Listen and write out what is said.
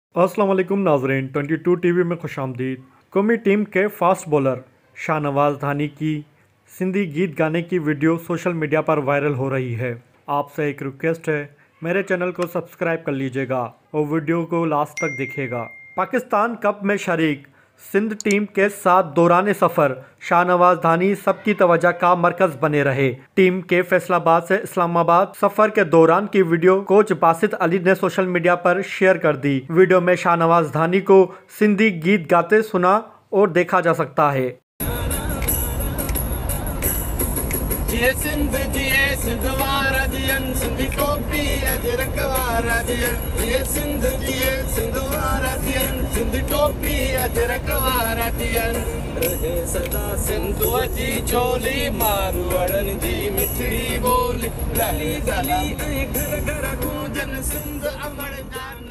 अस्सलाम वालेकुम नाज़रीन, 22 टीवी में खुशामदीद। कौमी टीम के फास्ट बॉलर शाहनवाज धानी की सिंधी गीत गाने की वीडियो सोशल मीडिया पर वायरल हो रही है। आपसे एक रिक्वेस्ट है, मेरे चैनल को सब्सक्राइब कर लीजिएगा और वीडियो को लास्ट तक देखिएगा। पाकिस्तान कप में शरीक सिंध टीम के साथ दौरान सफ़र शाहनवाज धानी सबकी तवज्जो का मरकज बने रहे। टीम के फैसलाबाद से इस्लामाबाद सफ़र के दौरान की वीडियो कोच बासित अली ने सोशल मीडिया पर शेयर कर दी। वीडियो में शाहनवाज धानी को सिंधी गीत गाते सुना और देखा जा सकता है। रहे सदा सिंधुअ जी चोली मारवाड़न जी मिठड़ी बोली गली गली घर घर गूंजन सिंध अमर जान।